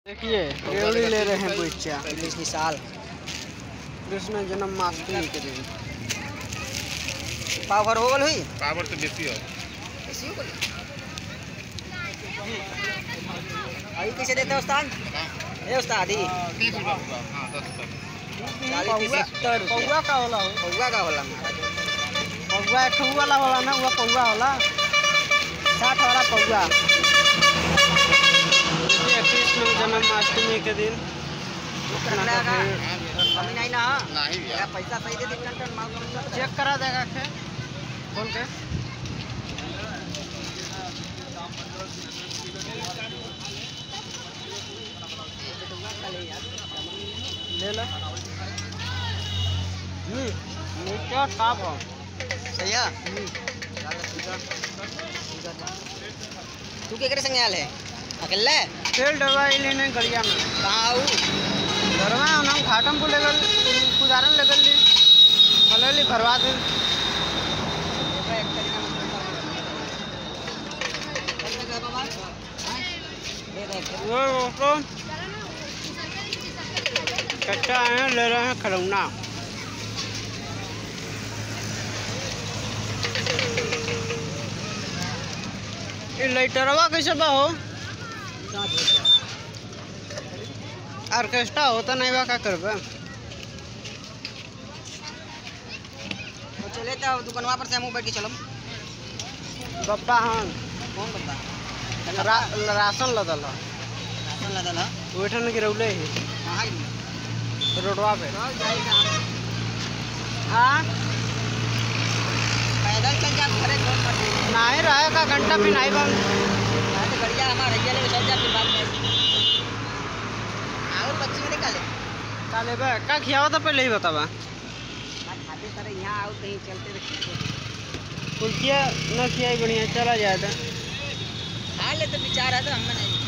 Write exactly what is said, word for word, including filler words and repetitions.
देखिए रेवड़ी ले रहे हैं बच्चा पिछले साल कृष्ण जन्माष्टमी के दिन। पावर हो गल हुई पावर तो बेसी हो बेसी हो गल। अभी कैसे देते हो उस्ताद? ए उस्ताद ही तीस रुपया हुआ। हाँ दस रुपया चालीस सत्तर पौवा का होला हो पौवा का होला पौवा एक वाला होला ना वो पौवा होला साठ वाला पौवा। ये कृष्ण जन्माष्टमी के दिन कमी नहीं ना नहीं भैया पैसा सही दे दे चेक करा देगा के खोल के ले लो। हम्म मीठा टॉप हो सही है। तू केकरे संग आयल है? अकेले? तेल डलवाई लेने गड़िया में कहाँ आऊ? घरवा हम घाटम को लेकर कुदारन लेकर ली भले ली भरवा दे। वो दोस्तों कच्चा है ले रहे हैं खिलौना। ये लाइटरवा कैसे बा हो? ऑर्केस्ट्रा होता नहीं बा का करबे? तो चले तो दुकानवा पर से हम बैठ के चलम। बप्पा हाँ कौन बता? रा, राशन लदल राशन लदल है? ओठन गिरौले ही कहाँ ही? रोडवा पे। चल जाएगा। हाँ पैदल चल जा घरे घर पर। नहीं रहेगा घंटा भी नहीं बंद। तो बढ़िया हमारा रैया लेके चल जा फिर बाद में। और बच्ची में निकाले। काले बे का खियावा तो पहले ही बतावा। खाते सारे यहाँ आओ कहीं चलते रहे। कुल किया न किया बढ़िया चला जाए तो खा ले तो विचार है तो हमें नहीं